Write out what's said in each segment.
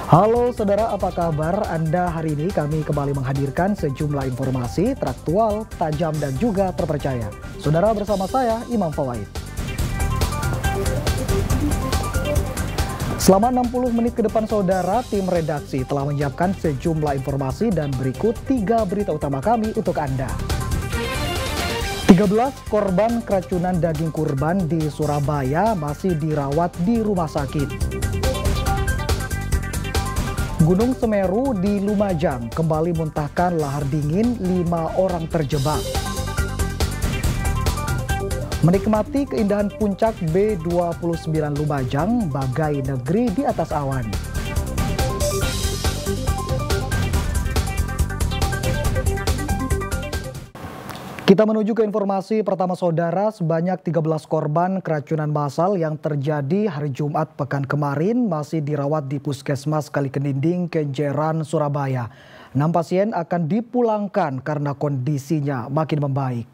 Halo saudara, apa kabar Anda? Hari ini kami kembali menghadirkan sejumlah informasi teraktual, tajam dan juga terpercaya. Saudara, bersama saya Imam Fawaid. Selama 60 menit ke depan saudara, tim redaksi telah menyiapkan sejumlah informasi dan berikut 3 berita utama kami untuk Anda. 13 korban keracunan daging kurban di Surabaya masih dirawat di rumah sakit. Gunung Semeru di Lumajang kembali muntahkan lahar dingin, 5 orang terjebak. Menikmati keindahan puncak B29 Lumajang bagai negeri di atas awan. Kita menuju ke informasi pertama saudara, sebanyak 13 korban keracunan massal yang terjadi hari Jumat pekan kemarin masih dirawat di Puskesmas Kalikedinding, Kenjeran, Surabaya. 6 pasien akan dipulangkan karena kondisinya makin membaik.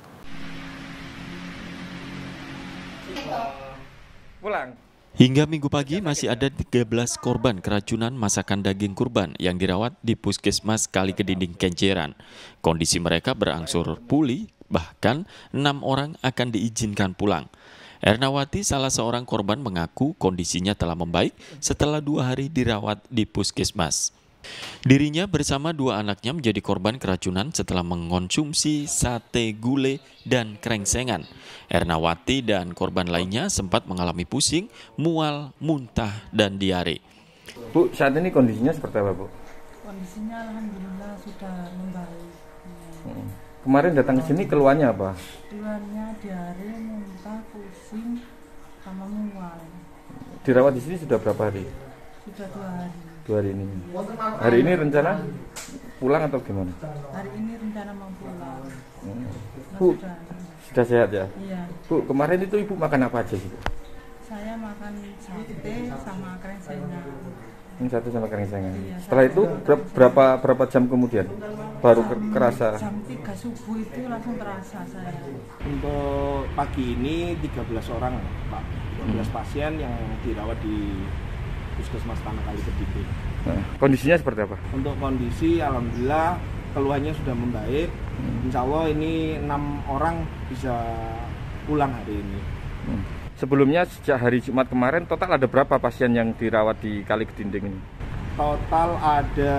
Hingga Minggu pagi masih ada 13 korban keracunan masakan daging kurban yang dirawat di Puskesmas Kalikedinding, Kenjeran. Kondisi mereka berangsur pulih, bahkan 6 orang akan diizinkan pulang. Ernawati, salah seorang korban, mengaku kondisinya telah membaik setelah 2 hari dirawat di Puskesmas. Dirinya bersama 2 anaknya menjadi korban keracunan setelah mengonsumsi sate gulai dan krengsengan. Ernawati dan korban lainnya sempat mengalami pusing, mual, muntah, dan diare. Bu, saat ini kondisinya seperti apa, Bu? Kondisinya alhamdulillah sudah membaik. Kemarin datang ke sini keluhannya apa? Keluhannya diare, muntah, pusing, sama mual. Dirawat di sini sudah berapa hari? Sudah 2 hari. 2 hari ini. Hari ini rencana pulang atau gimana? Hari ini rencana mau pulang. Bu, sudah sehat ya? Iya. Bu, kemarin itu Ibu makan apa aja sih? Saya makan sate sama krengsengan. Satu sama krengsengan. Iya, setelah itu berapa jam kemudian baru kerasa? Jam 3 subuh itu langsung terasa saya. Untuk pagi ini 13 orang, Pak. 13 pasien yang dirawat di Puskesmas Tanah Kalikedinding. Nah, kondisinya seperti apa? Untuk kondisi alhamdulillah keluhannya sudah membaik. Insya Allah ini 6 orang bisa pulang hari ini. Sebelumnya sejak hari Jumat kemarin total ada berapa pasien yang dirawat di Kalikedinding ini? Total ada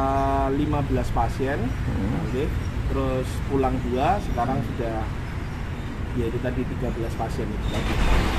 15 pasien. Terus pulang 2, sekarang sudah yaitu tadi 13 pasien itu lagi.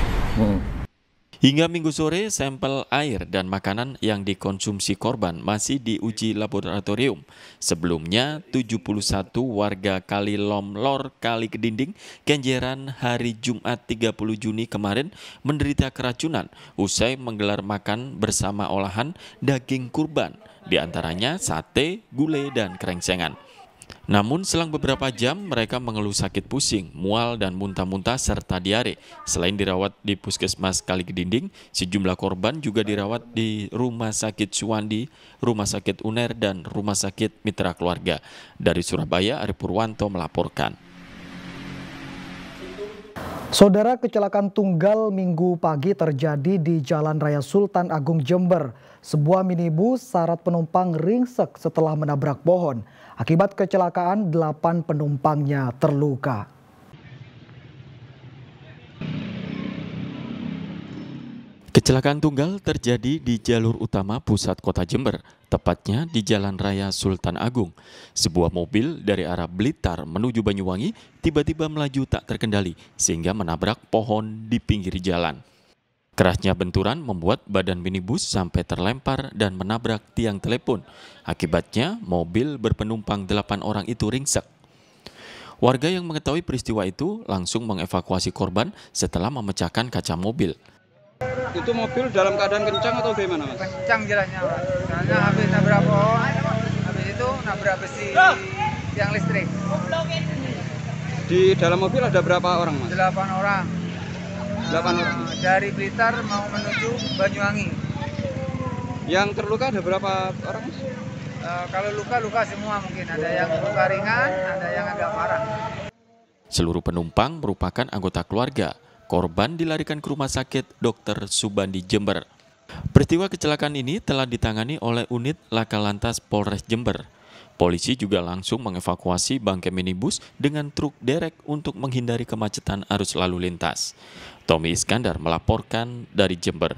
Hingga Minggu sore, sampel air dan makanan yang dikonsumsi korban masih diuji laboratorium. Sebelumnya, 71 warga Kalilomlor, Kalikedinding, Kenjeran hari Jumat 30 Juni kemarin menderita keracunan usai menggelar makan bersama olahan daging kurban, diantaranya sate, gulai, dan krengsengan. Namun selang beberapa jam mereka mengeluh sakit pusing, mual dan muntah-muntah serta diare. Selain dirawat di Puskesmas Kalikedinding, sejumlah korban juga dirawat di Rumah Sakit Suwandi, Rumah Sakit UNER dan Rumah Sakit Mitra Keluarga. Dari Surabaya, Ari Purwanto melaporkan. Saudara, kecelakaan tunggal Minggu pagi terjadi di Jalan Raya Sultan Agung, Jember. Sebuah minibus syarat penumpang ringsek setelah menabrak pohon. Akibat kecelakaan, 8 penumpangnya terluka. Kecelakaan tunggal terjadi di jalur utama pusat kota Jember, tepatnya di Jalan Raya Sultan Agung. Sebuah mobil dari arah Blitar menuju Banyuwangi tiba-tiba melaju tak terkendali sehingga menabrak pohon di pinggir jalan. Kerasnya benturan membuat badan minibus sampai terlempar dan menabrak tiang telepon. Akibatnya mobil berpenumpang 8 orang itu ringsek. Warga yang mengetahui peristiwa itu langsung mengevakuasi korban setelah memecahkan kaca mobil. Itu mobil dalam keadaan kencang atau bagaimana, Mas? Kencang jalannya, Mas. Jalannya habis nabrak pohon, habis itu nabrak besi tiang listrik. Di dalam mobil ada berapa orang, Mas? 8 orang. 8 orang. Dari Blitar mau menuju Banyuwangi. Yang terluka ada berapa orang, Mas? Kalau luka semua mungkin. Ada yang luka ringan, ada yang agak parah. Seluruh penumpang merupakan anggota keluarga. Korban dilarikan ke Rumah Sakit Dr. Subandi, Jember. Peristiwa kecelakaan ini telah ditangani oleh unit Laka Lantas Polres Jember. Polisi juga langsung mengevakuasi bangkai minibus dengan truk derek untuk menghindari kemacetan arus lalu lintas. Tommy Iskandar melaporkan dari Jember.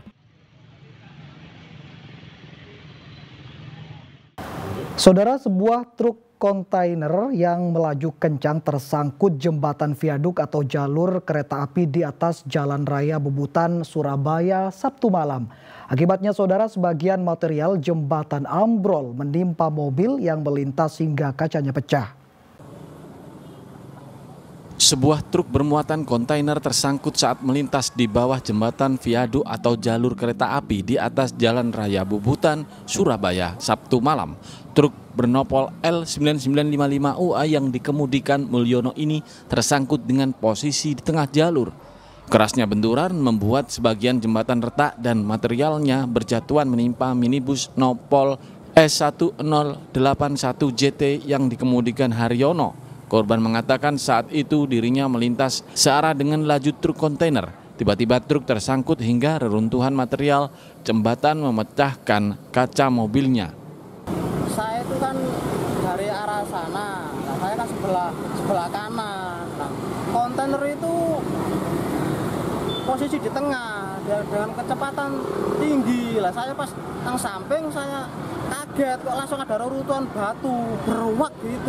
Saudara, sebuah truk kontainer yang melaju kencang tersangkut jembatan viaduk atau jalur kereta api di atas Jalan Raya Bubutan, Surabaya, Sabtu malam. Akibatnya, saudara, sebagian material jembatan ambrol menimpa mobil yang melintas hingga kacanya pecah. Sebuah truk bermuatan kontainer tersangkut saat melintas di bawah jembatan viaduk atau jalur kereta api di atas Jalan Raya Bubutan, Surabaya, Sabtu malam. Truk bernopol L9955UA yang dikemudikan Mulyono ini tersangkut dengan posisi di tengah jalur. Kerasnya benturan membuat sebagian jembatan retak dan materialnya berjatuhan menimpa minibus nopol S1081JT yang dikemudikan Haryono. Korban mengatakan saat itu dirinya melintas searah dengan laju truk kontainer. Tiba-tiba truk tersangkut hingga reruntuhan material jembatan memecahkan kaca mobilnya. Saya itu kan dari arah sana, saya kan sebelah kanan. Nah, kontainer itu posisi di tengah dengan kecepatan tinggi. Lah saya pas yang samping saya kaget kok langsung ada reruntuhan batu beruak gitu.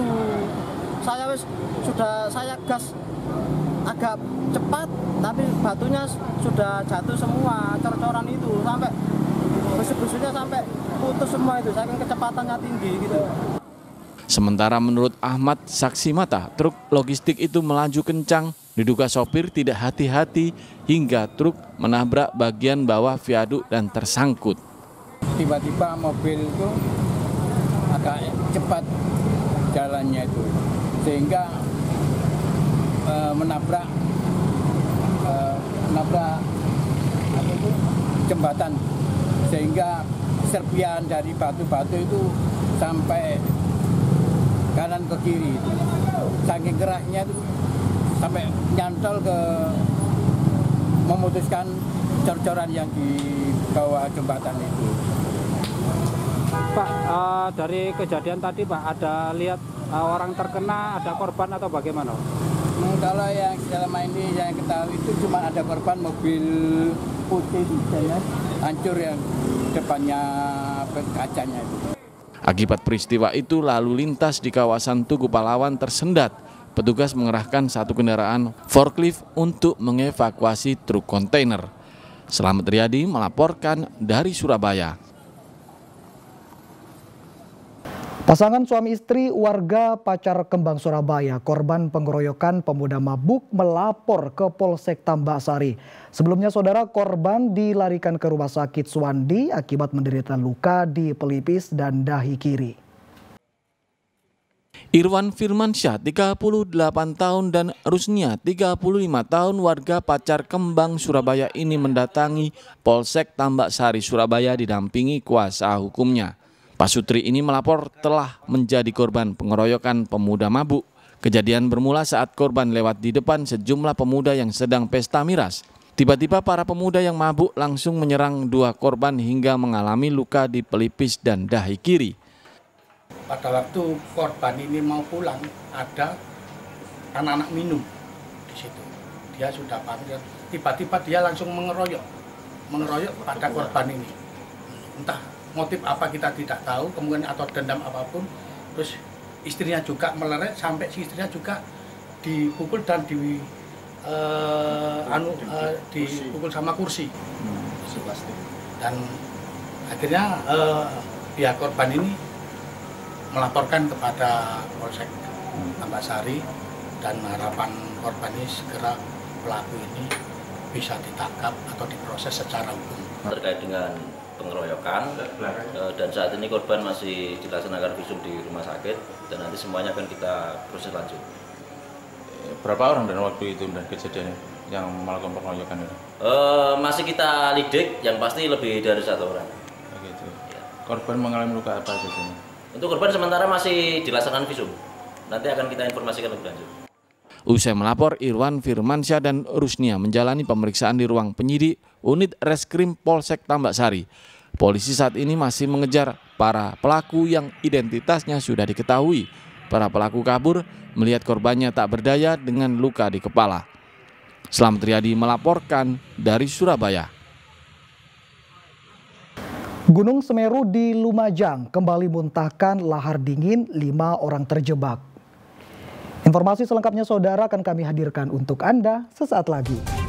Saya gas agak cepat tapi batunya sudah jatuh semua, cor-coran itu sampai besi-besinya sampai putus semua itu, saking kecepatannya tinggi gitu. Sementara menurut Ahmad, saksi mata, truk logistik itu melaju kencang, diduga sopir tidak hati-hati hingga truk menabrak bagian bawah viaduk dan tersangkut. Tiba-tiba mobil itu agak cepat jalannya itu, sehingga menabrak jembatan, sehingga serpian dari batu-batu itu sampai kanan ke kiri itu. Saking kerasnya itu sampai nyantol ke memutuskan cor-coran yang di bawah jembatan itu. Pak, dari kejadian tadi Pak, ada lihat orang terkena, ada korban atau bagaimana? Kalau yang selama ini yang ketahui itu cuma ada korban mobil putih ya, hancur yang depannya kacanya itu. Akibat peristiwa itu lalu lintas di kawasan Tugu Pahlawan tersendat. Petugas mengerahkan satu kendaraan forklift untuk mengevakuasi truk kontainer. Selamat Riyadi melaporkan dari Surabaya. Pasangan suami istri warga Pacar Kembang Surabaya, korban pengeroyokan pemuda mabuk, melapor ke Polsek Tambak Sari. Sebelumnya, saudara, korban dilarikan ke Rumah Sakit Suwandi akibat menderita luka di pelipis dan dahi kiri. Irwan Firmansyah, 38 tahun, dan Rusnia, 35 tahun, warga Pacar Kembang Surabaya ini mendatangi Polsek Tambak Sari Surabaya didampingi kuasa hukumnya. Pak Sutri ini melapor telah menjadi korban pengeroyokan pemuda mabuk. Kejadian bermula saat korban lewat di depan sejumlah pemuda yang sedang pesta miras. Tiba-tiba para pemuda yang mabuk langsung menyerang dua korban hingga mengalami luka di pelipis dan dahi kiri. Pada waktu korban ini mau pulang, ada anak-anak minum di situ. Dia sudah parkir, tiba-tiba dia langsung mengeroyok pada korban ini. Entah motif apa kita tidak tahu, kemudian atau dendam apapun. Terus istrinya juga meleret sampai si istrinya juga dipukul dan dipukul sama kursi. Dan akhirnya pihak korban ini melaporkan kepada Polsek Tambak Sari dan harapan korban ini segera pelaku ini bisa ditangkap atau diproses secara hukum. Terkait dengan pengeroyokan, dan saat ini korban masih dilaksanakan visum di rumah sakit dan nanti semuanya akan kita proses lanjut. Berapa orang dan waktu itu dan kejadiannya yang melakukan pengeroyokan itu? Masih kita lidik, yang pasti lebih dari satu orang. Begitu. Ya. Korban mengalami luka apa saja? Untuk korban sementara masih dilaksanakan visum. Nanti akan kita informasikan lebih lanjut. Usai melapor, Irwan Firmansyah dan Rusnia menjalani pemeriksaan di ruang penyidik unit Reskrim Polsek Tambak Sari. Polisi saat ini masih mengejar para pelaku yang identitasnya sudah diketahui. Para pelaku kabur melihat korbannya tak berdaya dengan luka di kepala. Slamet Riyadi melaporkan dari Surabaya. Gunung Semeru di Lumajang kembali muntahkan lahar dingin, 5 orang terjebak. Informasi selengkapnya saudara akan kami hadirkan untuk Anda sesaat lagi.